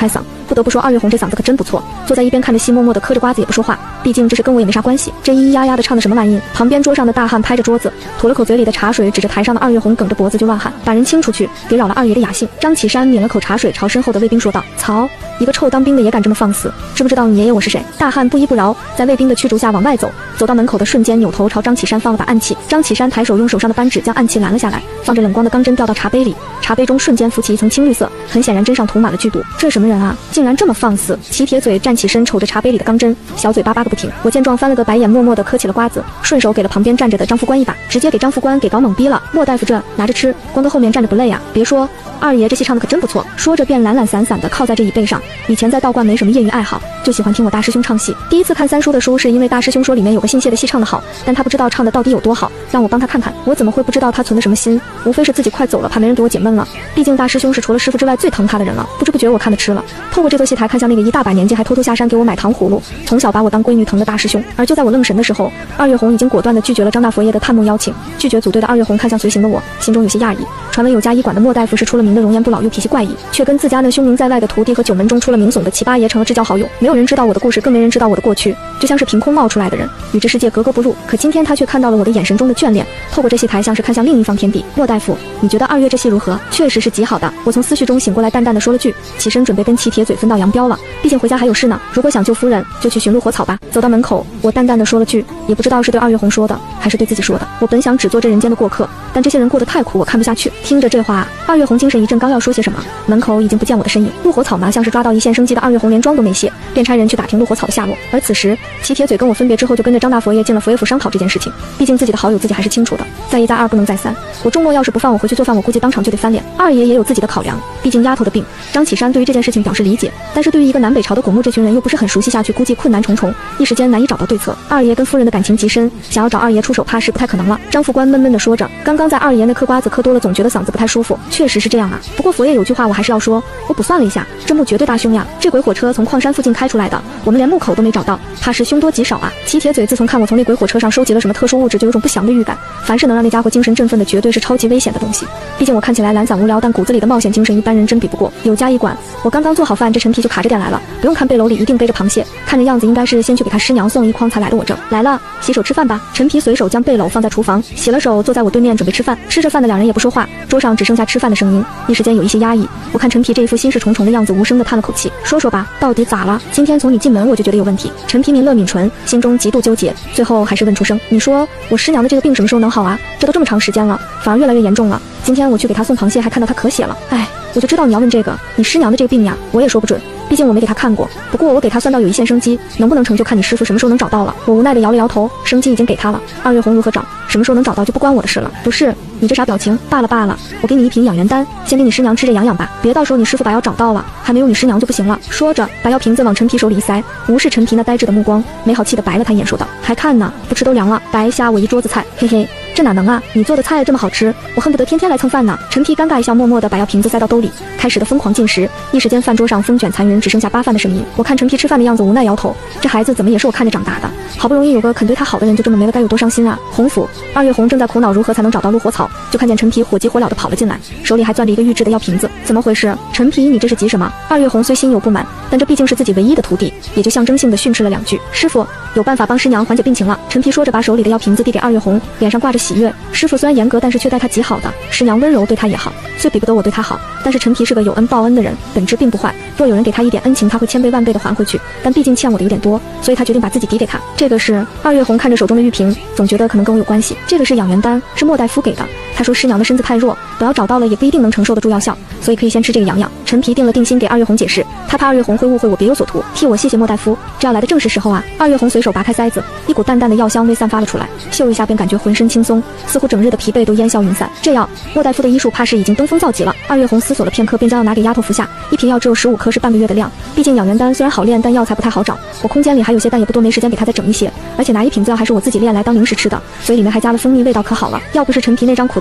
不得不说二月红这嗓子可真不错，坐在一边看着戏，默默地嗑着瓜子也不说话，毕竟这是跟我也没啥关系。这咿咿呀呀的唱的什么玩意？旁边桌上的大汉拍着桌子，吐了口嘴里的茶水，指着台上的二月红，梗着脖子就乱喊：“把人清出去，别扰了二爷的雅兴。”张启山抿了口茶水，朝身后的卫兵说道：“曹，一个臭当兵的也敢这么放肆，知不知道你爷爷我是谁？”大汉不依不饶，在卫兵的驱逐下往外走，走到门口的瞬间，扭头朝张启山放了把暗器。张启山抬手用手上的扳指将暗器拦了下来，放着冷光的钢针掉到茶杯里，茶杯中瞬间浮起一层青绿色，很显然针上涂满了剧毒。这什么人啊，竟然这么放肆！齐铁嘴站起身，瞅着茶杯里的钢针，小嘴巴巴个不停。我见状翻了个白眼，默默地嗑起了瓜子，顺手给了旁边站着的张副官一把，直接给张副官给搞懵逼了。莫大夫这拿着吃，光搁后面站着不累啊？别说，二爷这戏唱的可真不错。说着便懒懒散散地靠在这椅背上。以前在道观没什么业余爱好，就喜欢听我大师兄唱戏。第一次看三叔的书，是因为大师兄说里面有个姓谢的戏唱得好，但他不知道唱的到底有多好，让我帮他看看。我怎么会不知道他存的什么心？无非是自己快走了，怕没人给我解闷了。毕竟大师兄是除了师傅之外最疼他的人了。不知不觉我看得吃了，透过这座戏台看向那个一大把年纪还偷偷下山给我买糖葫芦，从小把我当闺女疼的大师兄。而就在我愣神的时候，二月红已经果断地拒绝了张大佛爷的探梦邀请。拒绝组队的二月红看向随行的我，心中有些讶异。传闻有家医馆的莫大夫是出了名的容颜不老又脾气怪异，却跟自家那凶名在外的徒弟和九门中出了名耸的齐八爷成了至交好友。没有人知道我的故事，更没人知道我的过去，就像是凭空冒出来的人，与这世界格格不入。可今天他却看到了我的眼神中的眷恋，透过这戏台像是看向另一方天地。莫大夫，你觉得二月这戏如何？确实是极好的。我从思绪中醒过来，淡淡的说了句，起身准备跟齐铁嘴分道扬镳了，毕竟回家还有事呢。如果想救夫人，就去寻路火草吧。走到门口，我淡淡的说了句，也不知道是对二月红说的，还是对自己说的。我本想只做这人间的过客，但这些人过得太苦，我看不下去。听着这话，二月红精神一振，刚要说些什么，门口已经不见我的身影。怒火草嘛，像是抓到一线生机的二月红连妆都没卸，便差人去打听怒火草的下落。而此时，齐铁嘴跟我分别之后，就跟着张大佛爷进了佛爷府商讨这件事情。毕竟自己的好友自己还是清楚的，再一再二不能再三。我周末要是不放我回去做饭，我估计当场就得翻脸。二爷也有自己的考量，毕竟丫头的病。张启山对于这件事情表示理解，但是对于一个南北朝的古墓这群人又不是很熟悉下去，估计困难重重，一时间难以找到对策。二爷跟夫人的感情极深，想要找二爷出手怕是不太可能了。张副官闷闷地说着，刚刚在二爷那嗑瓜子嗑多了，总觉得嗓子不太舒服。确实是这样啊，不过佛爷有句话我还是要说，我卜算了一下，这墓绝对大凶呀。这鬼火车从矿山附近开出来的，我们连墓口都没找到，怕是凶多吉少啊。齐铁嘴自从看我从那鬼火车上收集了什么特殊物质，就有种不祥的预感，凡是能让那家伙精神振奋的，绝对是超级危险的东西。毕竟我看起来懒散无聊，但骨子里的冒险精神一般人真比不过。有家医馆，我刚刚做好饭，这陈皮就卡着点来了，不用看背篓里一定背着螃蟹，看着样子应该是先去给他师娘送一筐才来的。我这来了，洗手吃饭吧。陈皮随手将背篓放在厨房，洗了手，坐在我对面准备吃饭。吃着饭的两人也不说话，桌上只剩下吃饭的声音，一时间有一些压抑。我看陈皮这一副心事重重的样子，无声地叹了口气，说说吧，到底咋了？今天从你进门我就觉得有问题。陈皮抿了抿唇，心中极度纠结，最后还是问出声，你说我师娘的这个病什么时候能好啊？这都这么长时间了，反而越来越严重了。今天我去给她送螃蟹，还看到她咳血了。哎，我就知道你要问这个，你师娘的这个病呀，我也说不准，毕竟我没给她看过。不过我给她算到有一线生机，能不能成就看你师傅什么时候能找到了。我无奈地摇了摇头，生机已经给她了，二月红如何找，什么时候能找到就不关我的事了。不是，你这啥表情？罢了罢了，我给你一瓶养元丹，先给你师娘吃着养养吧，别到时候你师傅把药找到了，还没有你师娘就不行了。说着，把药瓶子往陈皮手里一塞，无视陈皮那呆滞的目光，没好气地白了他一眼，说道：“还看呢，不吃都凉了，白瞎我一桌子菜，嘿嘿。”这哪能啊！你做的菜这么好吃，我恨不得天天来蹭饭呢。陈皮尴尬一笑，默默地把药瓶子塞到兜里，开始的疯狂进食。一时间，饭桌上风卷残云，只剩下扒饭的声音。我看陈皮吃饭的样子，无奈摇头。这孩子怎么也是我看着长大的，好不容易有个肯对他好的人，就这么没了，该有多伤心啊！洪府，二月红正在苦恼如何才能找到鹿火草，就看见陈皮火急火燎地跑了进来，手里还攥着一个预制的药瓶子。怎么回事？陈皮，你这是急什么？二月红虽心有不满，但这毕竟是自己唯一的徒弟，也就象征性地训斥了两句。师傅，有办法帮师娘缓解病情了。陈皮说着，把手里的药瓶子递给二月红，脸上挂着喜悦。师傅虽然严格，但是却待他极好的。师娘温柔，对他也好，虽比不得我对他好，但是陈皮是个有恩报恩的人，本质并不坏。若有人给他一点恩情，他会千倍万倍的还回去。但毕竟欠我的有点多，所以他决定把自己抵给他。这个是二月红看着手中的玉瓶，总觉得可能跟我有关系。这个是养元丹，是莫大夫给的。他说师娘的身子太弱，等要找到了也不一定能承受得住药效，所以可以先吃这个养养。陈皮定了定心给二月红解释，他怕二月红会误会我别有所图，替我谢谢莫大夫，这要来的正是时候啊。二月红随手拔开塞子，一股淡淡的药香味散发了出来，嗅一下便感觉浑身轻松，似乎整日的疲惫都烟消云散。这药莫大夫的医术怕是已经登峰造极了。二月红思索了片刻，便将要拿给丫头服下。一瓶药只有十五颗，是半个月的量，毕竟养元丹虽然好炼，但药材不太好找，我空间里还有些，但也不多，没时间给他再整一些。而且拿一瓶子药还是我自己炼来当零食吃的，所以里面还加了蜂蜜，味道可好了。要不是陈皮那张苦大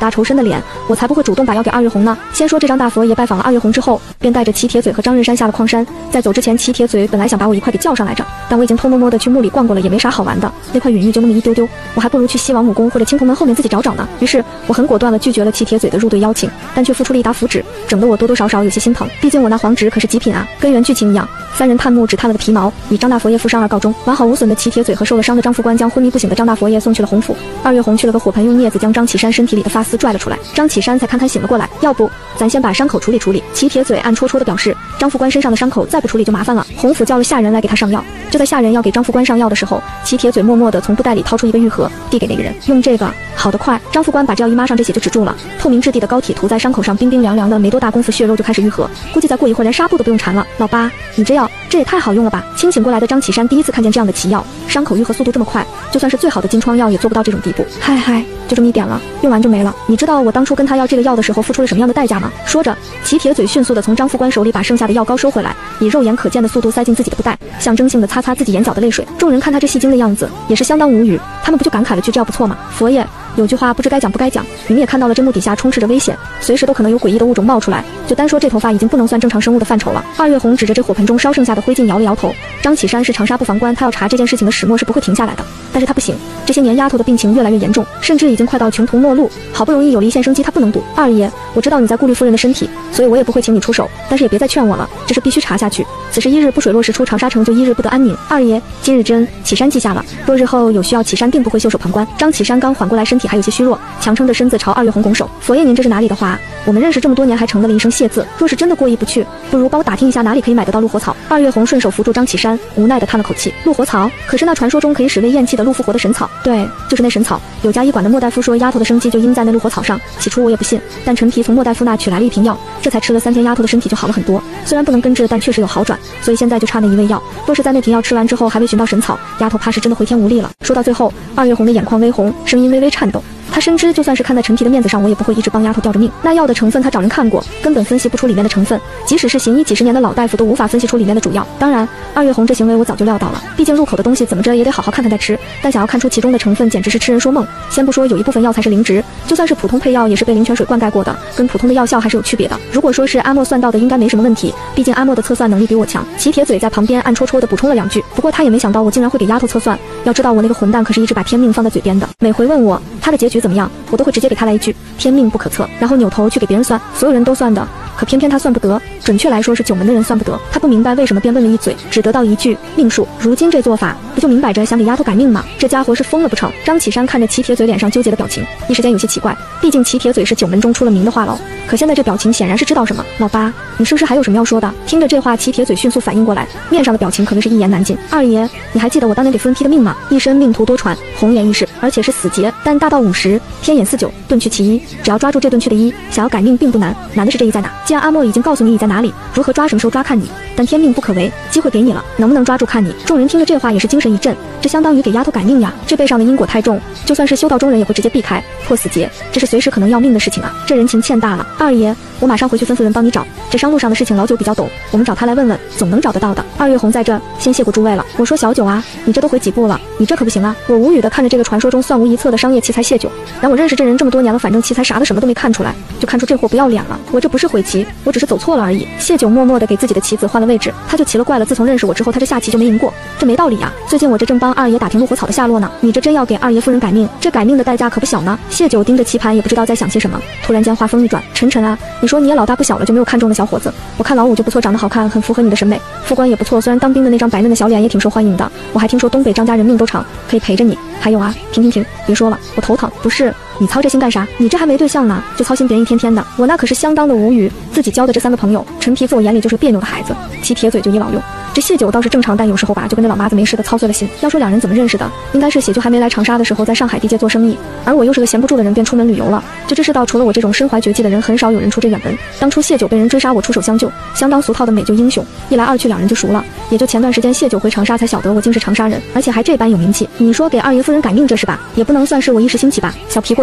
大仇深的脸，我才不会主动把药给二月红呢。先说这张大佛爷拜访了二月红之后，便带着齐铁嘴和张日山下了矿山。在走之前，齐铁嘴本来想把我一块给叫上来着，但我已经偷摸摸的去墓里逛过了，也没啥好玩的。那块陨玉就那么一丢丢，我还不如去西王母宫或者青铜门后面自己找找呢。于是我很果断了拒绝了齐铁嘴的入队邀请，但却付出了一沓符纸，整得我多多少少有些心疼。毕竟我那黄纸可是极品啊，跟原剧情一样。三人探墓只探了个皮毛，以张大佛爷负伤而告终。完好无损的齐铁嘴和受了伤的张副官将昏迷不醒的张大佛爷送去了洪府。二月红去了个火盆，用镊子将张启山身体里的发丝拽了出来。张启山才堪堪醒了过来。要不咱先把伤口处理处理。齐铁嘴暗戳戳的表示，张副官身上的伤口再不处理就麻烦了。洪府叫了下人来给他上药。就在下人要给张副官上药的时候，齐铁嘴默默地从布袋里掏出一个玉盒，递给那个人，用这个。好得快，张副官把这药一抹上，这血就止住了。透明质地的膏体涂在伤口上，冰冰凉凉的，没多大功夫，血肉就开始愈合。估计再过一会儿，连纱布都不用缠了。老八，你这药这也太好用了吧！清醒过来的张启山第一次看见这样的奇药，伤口愈合速度这么快，就算是最好的金疮药也做不到这种地步。嗨嗨，就这么一点了，用完就没了。你知道我当初跟他要这个药的时候付出了什么样的代价吗？说着，齐铁嘴迅速的从张副官手里把剩下的药膏收回来，以肉眼可见的速度塞进自己的布袋，象征性的擦擦自己眼角的泪水。众人看他这戏精的样子，也是相当无语。他们不就感慨了句这药不错吗？佛爷，有句话不知该讲不该讲，你们也看到了，这墓底下充斥着危险，随时都可能有诡异的物种冒出来。就单说这头发已经不能算正常生物的范畴了。二月红指着这火盆中烧剩下的灰烬摇了摇头。张启山是长沙不防官，他要查这件事情的始末是不会停下来的。但是他不行，这些年丫头的病情越来越严重，甚至已经快到穷途末路。好不容易有了一线生机，他不能赌。二爷，我知道你在顾虑夫人的身体，所以我也不会请你出手，但是也别再劝我了，这事必须查下去。此时一日不水落石出，长沙城就一日不得安宁。二爷，今日之恩，启山记下了。若日后有需要，启山定不会袖手旁观。张启山刚缓过来，身体还有些虚弱，强撑着身子朝二月红拱手。佛爷，您这是哪里的话？我们认识这么多年，还承了一声谢字。若是真的过意不去，不如帮我打听一下哪里可以买得到鹿火草。二月红顺手扶住张启山，无奈地叹了口气。鹿火草可是那传说中可以使为咽气的鹿复活的神草。对，就是那神草。有家医馆的莫大夫说，丫头的生机就因在那鹿火草上。起初我也不信，但陈皮从莫大夫那取来了一瓶药，这才吃了三天，丫头的身体就好了很多。虽然不能根治，但确实有好转，所以现在就差那一味药。若是在那瓶药吃完之后还未寻到神草，丫头怕是真的回天无力了。说到最后，二月红的眼眶微红，声音微微颤抖。他深知，就算是看在陈皮的面子上，我也不会一直帮丫头吊着命。那药的成分他找人看过，根本分析不出里面的成分，即使是行医几十年的老大夫都无法分析出里面的主药。当然，二月红这行为我早就料到了，毕竟入口的东西怎么着也得好好看看再吃。但想要看出其中的成分，简直是痴人说梦。先不说有一部分药材是灵植，就算是普通配药，也是被灵泉水灌溉过的，跟普通的药效还是有区别的。如果说是阿莫算到的，应该没什么问题，毕竟阿莫的测算能力比我强。齐铁嘴在旁边暗戳戳的补充了两句，不过他也没想到我竟然会给丫头测算。要知道我那个混蛋可是一直把天命放在嘴边的，每回问我他的结局怎么样，我都会直接给他来一句天命不可测，然后扭头去给别人算，所有人都算的，可偏偏他算不得，准确来说是九门的人算不得。他不明白为什么，便问了一嘴，只得到一句命数。如今这做法不就明摆着想给丫头改命吗？这家伙是疯了不成？张启山看着齐铁嘴脸上纠结的表情，一时间有些奇怪，毕竟齐铁嘴是九门中出了名的话痨，可现在这表情显然是知道什么。老八，你是不是还有什么要说的？听着这话，齐铁嘴迅速反应过来，面上的表情可谓是一言难尽。二爷，你还记得我当年给夫人批的命吗？一身命途多舛，红颜易逝，而且是死劫，但大到五十，天眼四九，遁去其一。只要抓住这遁去的一，想要改命并不难，难的是这一在哪。既然阿莫已经告诉你你在哪里，如何抓什么时候抓看你，但天命不可违，机会给你了，能不能抓住看你。众人听着这话也是精神一振，这相当于给丫头改命呀，这背上的因果太重，就算是修道中人也会直接避开破死劫，这是随时可能要命的事情啊，这人情欠大了。二爷，我马上回去吩咐人帮你找，这商路上的事情老九比较懂，我们找他来问问，总能找得到的。二月红在这先谢过诸位了。我说小九啊，你这都回几步了，你这可不行啊。我无语的看着这个传说中算无一策的商业奇才谢九，让我认识这人这么多年了，反正奇才啥的什么都没看出来，就看出这货不要脸了。我这不是悔棋，我只是走错了而已。谢九默默的给自己的棋子换了位置，他就奇了怪了，自从认识我之后，他这下棋就没赢过，这没道理啊。最近我这正帮二爷打听鹿火草的下落呢，你这真要给二爷夫人改命，这改命的代价可不小呢。谢九盯着棋盘，也不知道在想些什么，突然间话锋一转，晨晨啊，你说你也老大不小了，就没有看中的小伙子？我看老五就不错，长得好看，很符合你的审美，副官也不错，虽然当兵的那张白嫩的小脸也挺受欢迎的，我还听说东北张家人命都长，可以陪着你。还有啊，停停停，别说了，我头疼。不是，你操这心干啥？你这还没对象呢，就操心别人一天天的，我那可是相当的无语。自己交的这三个朋友，陈皮在我眼里就是别扭的孩子，齐铁嘴就倚老用。这谢九倒是正常，但有时候吧，就跟那老妈子没事的操碎了心。要说两人怎么认识的，应该是谢就还没来长沙的时候，在上海地界做生意，而我又是个闲不住的人，便出门旅游了。就这世道，除了我这种身怀绝技的人，很少有人出这远门。当初谢九被人追杀，我出手相救，相当俗套的美救英雄。一来二去，两人就熟了。也就前段时间谢九回长沙，才晓得我竟是长沙人，而且还这般有名气。你说给二爷夫人改命这是吧，也不能算是我一时兴起吧。小皮过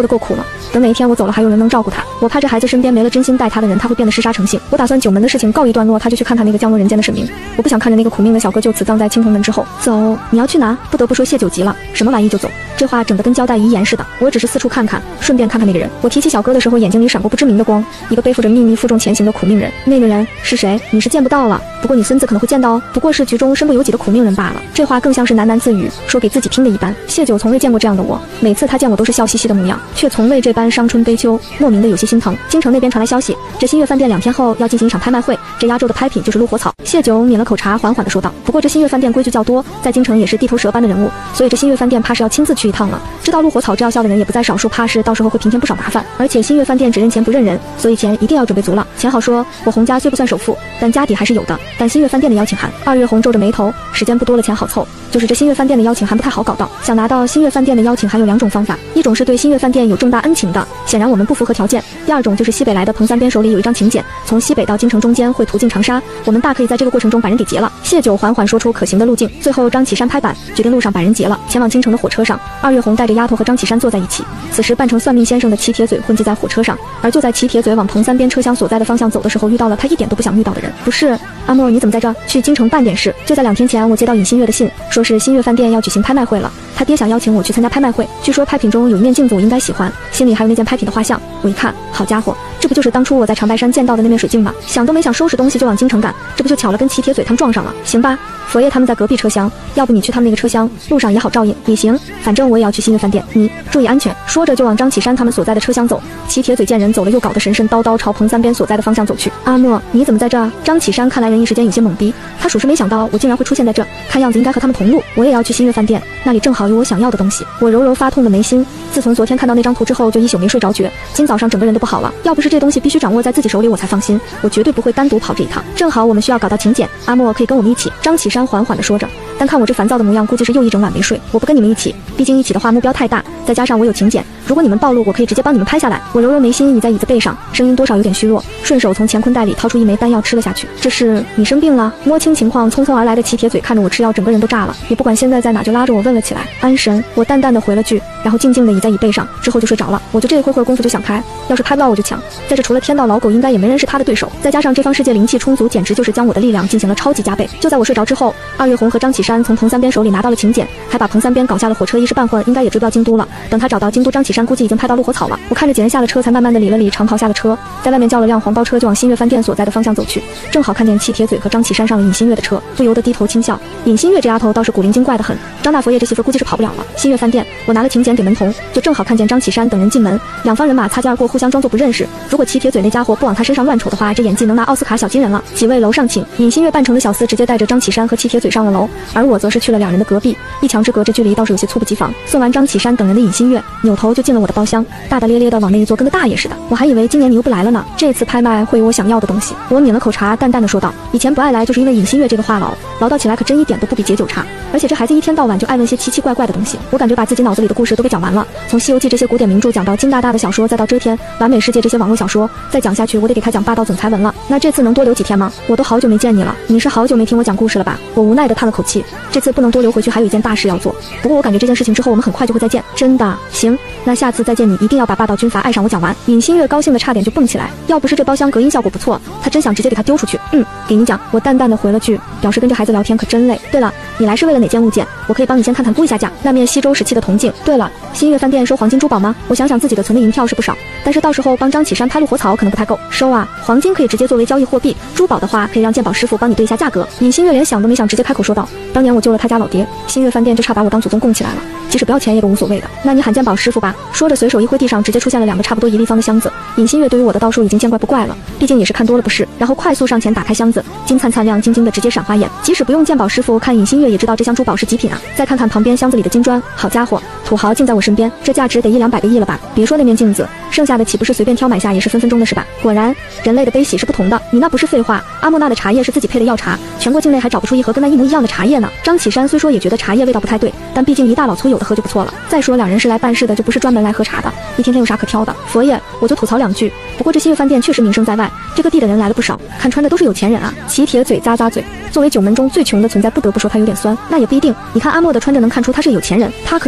得够苦了。等哪一天我走了，还有人能照顾他。我怕这孩子身边没了真心待他的人，他会变得嗜杀成性。我打算九门的事情告一段落，他就去看看那个降落人间的沈明。我不想看着那个苦命的小哥就此葬在青铜门之后。走，你要去哪？不得不说谢九急了，什么玩意就走，这话整得跟交代遗言似的。我只是四处看看，顺便看看那个人。我提起小哥的时候，眼睛里闪过不知名的光，一个背负着秘密负重前行的苦命人。那个人是谁？你是见不到了，不过你孙子可能会见到哦。不过是局中身不由己的苦命人罢了。这话更像是喃喃自语，说给自己听的一般。谢九从未见过这样的我，每次他见我都是笑嘻嘻的模样，却从未这般伤春悲秋，莫名的有些心疼。京城那边传来消息，这新月饭店两天后要进行一场拍卖会，这压轴的拍品就是鹿火草。谢九抿了口茶，缓缓地说道：“不过这新月饭店规矩较多，在京城也是地头蛇般的人物，所以这新月饭店怕是要亲自去一趟了。知道鹿火草这药效的人也不在少数，怕是到时候会平添不少麻烦。而且新月饭店只认钱不认人，所以钱一定要准备足了。钱好说，我洪家虽不算首富，但家底还是有的。但新月饭店的邀请函，二月红皱着眉头，时间不多了，钱好凑。就是这新月饭店的邀请函不太好搞到，想拿到新月饭店的邀请函有两种方法，一种是对新月饭店有重大恩情的，显然我们不符合条件；第二种就是西北来的彭三边手里有一张请柬，从西北到京城中间会途径长沙，我们大可以在这个过程中把人给劫了。谢九缓缓说出可行的路径，最后张启山拍板决定路上把人劫了。前往京城的火车上，二月红带着丫头和张启山坐在一起，此时扮成算命先生的齐铁嘴混迹在火车上，而就在齐铁嘴往彭三边车厢所在的方向走的时候，遇到了他一点都不想遇到的人。不是阿莫，你怎么在这？去京城办点事。就在两天前，我接到尹新月的信，说是新月饭店要举行拍卖会了，他爹想邀请我去参加拍卖会。据说拍品中有一面镜子，我应该喜欢，心里还有那件拍品的画像。我一看，好家伙，这不就是当初我在长白山见到的那面水镜吗？想都没想，收拾东西就往京城赶，这不就巧了跟齐铁嘴他们撞上了。行吧，佛爷他们在隔壁车厢，要不你去他们那个车厢，路上也好照应。也行，反正我也要去新月饭店，你注意安全。说着就往张启山他们所在的车厢走。齐铁嘴见人走了，又搞得神神叨叨朝彭三边所在的方向走去。阿莫，你怎么在这？张启山看来人一时间有些懵逼，他属实没想到我竟然会出现在这，看样子应该和他们同路。我也要去新月饭店，那里正好有我想要的东西。我揉揉发痛的眉心，自从昨天看到那张图之后，就一宿没睡着觉，今早上整个人都不好了。要不是这东西必须掌握在自己手里，我才放心，我绝对不会单独跑这一趟。正好我们需要搞到请柬，阿莫可以跟我们一起。张启山缓缓地说着，但看我这烦躁的模样，估计是又一整晚没睡。我不跟你们一起，毕竟一起的话目标太大，再加上我有请柬，如果你们暴露，我可以直接帮你们拍下来。我揉揉眉心，倚在椅子背上，声音多少有点虚弱，顺手从乾坤袋里掏出一枚丹药吃了下去。这是你生病了？摸清情况，匆匆而来的齐铁嘴看着我吃药，整个人都炸了，也不管现在在哪，就拉着我问了起来。安神，我淡淡的回了句，然后静静的倚在椅背上，之后就睡着了。我就这一会会功夫就想开，要是拍不到我就抢，在这除了天道老狗，应该也没人是他的对手。再加上这方世界灵气充足，简直就是将我的力量进行了超级加倍。就在我睡着之后，二月红和张启山从彭三边手里拿到了请柬，还把彭三边搞下了火车，一时半会儿应该也追不到京都了。等他找到京都，张启山估计已经拍到鹿火草了。我看着几人下了车，才慢慢的理了理长袍，下了车，在外面叫了辆黄包车，就往新月饭店所在的方向走去。正好看见齐铁嘴和张启山上了尹新月的车，不由得低头轻笑。尹新月这丫头倒是古灵精怪的很，张大佛爷这媳妇估计是跑不了了。新月饭店，我拿了请柬给门童，就正好看见张启山等人进门，两方人马擦肩而过，互相装作不认识。如果齐铁嘴那家伙不往他身上乱瞅的话，这演技能拿奥斯卡小金人了。几位楼上请。尹新月扮成的小厮直接带着张启山和齐铁嘴上了楼，而我则是去了两人的隔壁，一墙之隔，这距离倒是有些猝不及防。送完张启山等人的尹新月扭头就进了我的包厢，大大咧咧的往那一坐，跟个大爷似的。我还以为今年你又不来了呢，这次拍卖会有我想要的东西。我抿了口茶，淡淡的说道，以前不爱来就是因为尹新月这个话痨，唠叨起来可真一点都不比解酒差。而且这孩子一天到晚就爱问些奇奇怪怪的东西，我感觉把自己脑子里的故事都给讲完了，从西游记这些古典名著讲到金大大的小说，再到遮天完美世界这些网络小说，再讲下去我得给他讲霸道总裁文了。那这次能多留几天吗？我都好久没见你了，你是好久没听我讲故事了吧？我无奈的叹了口气，这次不能多留回去，还有一件大事要做。不过我感觉这件事情之后我们很快就会再见。真的？行，那下次再见你一定要把霸道军阀爱上我讲完。尹新月高兴的差点就蹦起来，要不是这包厢隔音效果不错，他真想直接给他丢出去。嗯，给你讲。我淡淡的回了句，表示跟这孩子聊天可真累。对了，你来是为了哪件物件？我可以帮你先看看估一下价。那面西周时期的铜镜。对了，新月饭店收黄金珠宝吗？我想想自己的存的银票是不少，但是到时候帮张启山拍鹿火草可能不太够。收啊，黄金可以直接作为交易货币，珠宝的话可以让鉴宝师傅帮你对一下价格。尹新月连想都没想，直接开口说道，当年我救了他家老爹，新月饭店就差把我当祖宗供起来了，即使不要钱也都无所谓的。那你喊鉴宝师傅吧。说着随手一挥，地上直接出现了两个差不多一立方的箱子。尹新月对于我的道术已经见怪不怪了，毕竟也是看多了不是。然后快速上前打开箱子，金灿灿亮晶晶的直接闪花眼，即使不用鉴宝师傅看，尹新月也知道这箱珠宝是极品啊。再看看旁边箱子里的金砖，好家伙，土豪竟在我身边，这价值得一两百个亿了吧？别说那面镜子，剩下的岂不是随便挑买下也是分分钟的是吧？果然人类的悲喜是不同的。你那不是废话，阿莫那的茶叶是自己配的药茶，全国境内还找不出一盒跟那一模一样的茶叶呢。张启山虽说也觉得茶叶味道不太对，但毕竟一大老粗有的喝就不错了。再说两人是来办事的，就不是专门来喝茶的，一天天有啥可挑的？佛爷，我就吐槽两句，不过这新月饭店确实名声在外，这个地的人来了不少，看穿的都是有钱人啊。齐铁嘴咂咂嘴，作为九门中最穷的存在，不得不说他有点酸。那也不一定，你看阿莫的穿着能看出他是有钱人，他可是比谢九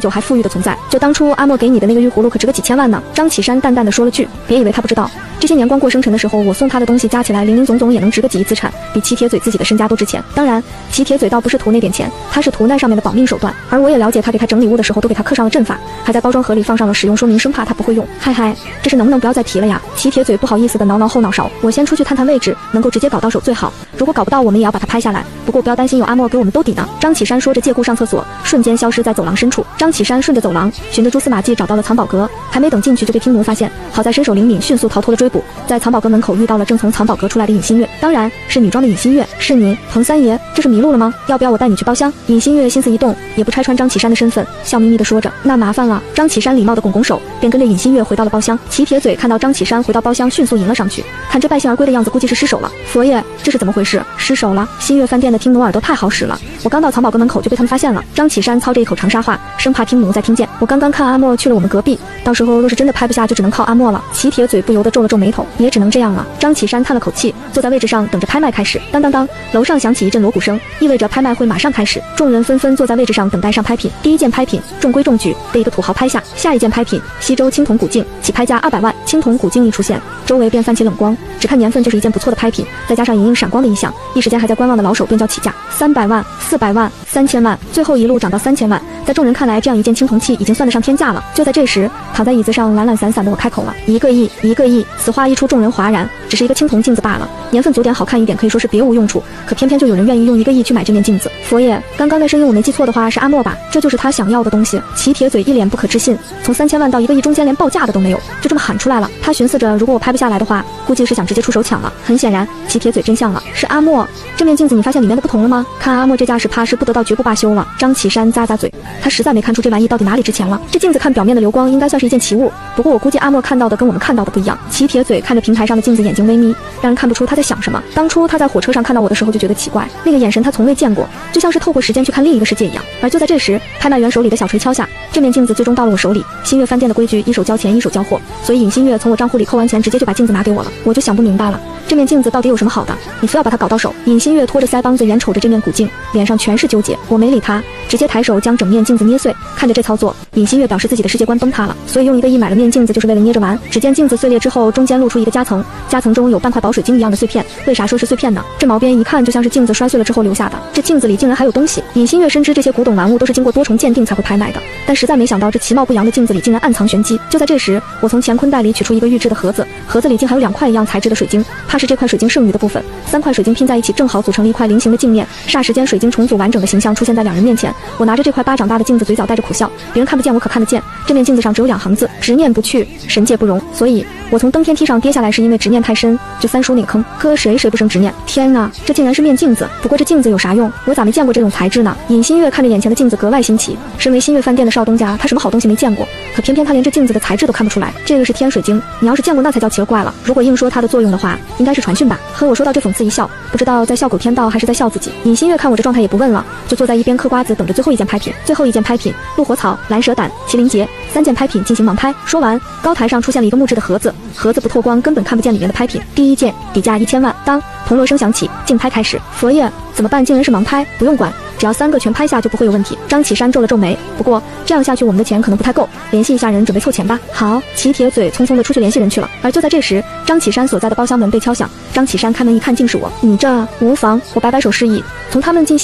久还富裕的存在。就当初阿莫给你的那个玉葫芦可值个几千万呢。张启山淡淡的说了句，别以为他不知道，这些年光过生辰的时候，我送他的东西加起来零零总总也能值个几亿资产，比齐铁嘴自己的身家都值钱。当然，齐铁嘴倒不是图那点钱，他是图那上面的保命手段。而我也了解，他给他整礼物的时候都给他刻上了阵法，还在包装盒里放上了使用说明，生怕他不会用。嗨嗨，这事能不能不要再提了呀？齐铁嘴不好意思的挠挠后脑勺，我先出去探探位置，能够直接搞到手最好，如果搞不到，我们也要把它拍下来。不过不要担心，有阿莫给我们兜底呢。张启山说着借故上厕所，瞬间消失在走廊深处。张启山顺着走廊，循着蛛丝马迹找到了藏宝阁，还没等进去就被听奴发现，好在身手灵敏，迅速逃脱了追捕，在藏宝阁门口遇到了正从藏宝阁出来的尹新月，当然是女装的尹新月。是你，彭三爷，这是迷路了吗？要不要我带你去包厢？尹新月心思一动，也不拆穿张启山的身份，笑眯眯地说着，那麻烦了。张启山礼貌地拱拱手，便跟着尹新月回到了包厢。齐铁嘴看到张启山回到包厢，迅速迎了上去，看这败兴而归的样子，估计是失手了。佛爷，这是怎么回事？失手了？新月饭店的听奴耳朵太好使了，我刚到藏宝阁门口就被他们发现了。张启山操着一口长沙话，生怕听奴再听见。我刚刚看阿莫去了我们隔壁，到时候若是真的拍不下，就只能靠阿莫了。齐铁嘴不由得皱了皱眉头，也只能这样了。张启山叹了口气，坐在位置上等着拍卖开始。当当当，楼上响起一阵锣鼓声，意味着拍卖会马上开始。众人纷纷坐在位置上等待上拍品。第一件拍品中规中矩，被一个土豪拍下。下一件拍品西周青铜古镜，起拍价二百万。青铜古镜一出现，周围便泛起冷光，只看年份就是一件不错的拍品，再加上隐隐闪光的异响，一时间还在观望的老手便叫起价，三百万、四百万、三千万，最后一路涨到三千万。在众人看来，这样一件青铜器已经算得上天价了。就在这时，躺在椅子上懒懒散散的我开口了：一个亿，一个亿！此话一出，众人哗然。只是一个青铜镜子罢了，年份足点好看一点，可以说是别无用处，可偏偏就有人愿意用一个亿去买这面镜子。佛爷，刚刚那声音我没记错的话是阿莫吧？这就是他想要的东西。齐铁嘴一脸不可置信，从三千万到一个亿中间连报价的都没有，就这么喊出来了。他寻思着，如果我拍不下来的话，估计是想直接出手抢了。很显然，齐铁嘴真相了，是阿莫。这面镜子你发现里面的不同了吗？看阿莫这架势，怕是不得到绝不罢休了。张启山咂咂嘴，他实在没看出这玩意到底哪里值钱了。这镜子看表面的流光，应该算是一件奇物，不过我估计阿莫看到的跟我们看到的不一样。齐铁嘴看着平台上的镜子，眼睛微眯，让人看不出他在想什么。当初他在火车上看到我的时候就觉得奇怪，那个眼神他从未见过，就像是透过时间去看另一个世界一样。而就在这时，拍卖员手里的小锤敲下，这面镜子最终到了我手里。新月饭店的规矩，一手交钱一手交货，所以尹新月从我账户里扣完钱，直接就把镜子拿给我了。我就想不明白了，这面镜子到底有什么好的，你非要把它搞到手？尹新月拖着腮帮子，眼瞅着这面古镜，脸上全是纠结。我没理他，直接抬手将整面镜子捏碎。看着这操作，尹新月表示自己的世界观崩塌了，所以用一个亿买了面镜子就是为了捏着玩。只见镜子碎裂之后，中间露出一个夹层，夹层中有半块宝水晶一样的碎片。为啥说是碎片呢？这毛边一看就像是镜子摔碎了之后留下的。这镜子里竟然还有东西。尹新月深知这些古董玩物都是经过多重鉴定才会拍卖的，但实在没想到这其貌不扬的镜子里竟然暗藏玄机。就在这时，我从乾坤袋里取出一个玉制的盒子，盒子里竟还有两块一样材质的水晶，怕是这块水晶剩余的部分。三块水晶拼在一起，正好组成了一块菱形的镜面。霎时间，水晶重组完整的形象出现在两人面前。我拿着这块巴掌大的镜子，嘴角带着苦笑。别人看不见，我可看得见。这面镜子上只有两行字：执念不去，神界不容。所以我从登天梯上跌下来是因为执念太深，就三叔那个坑，搁谁谁不生执念。天哪，这竟然是面镜子！不过这镜子有啥用？我咋没见过这种材质呢？尹新月看着眼前的镜子格外新奇。身为新月饭店的少东家，他什么好东西没见过？可偏偏他连这镜子的材质都看不出来。这个是天水晶，你要是见过那才叫奇了怪了。如果硬说它的作用的话，应该是传讯吧。和我说到这讽刺一笑，不知道在笑狗天道还是在笑自己。尹新月看我这状态也不问了，就坐在一边嗑瓜子，等着最后一件拍品。最后一件拍品：鹿火草、蓝蛇胆、麒麟结，三件拍品进行盲拍。说完，高台上出现了一个木质的盒子，盒子不透光，根本看不见里面的拍品。第一件底价一千万。当铜锣声响起，竞拍开始。佛爷，怎么办？竟然是盲拍，不用管，只要三个全拍下就不会有问题。张启山皱了皱眉，不过这样下去我们的钱可能不太够，联系一下人准备凑钱吧。好，齐铁嘴匆匆的出去联系人去了。而就在这时，张启山所在的包厢门被敲响。张启山开门一看，竟是我。你这无妨，我摆摆手示意，从他们进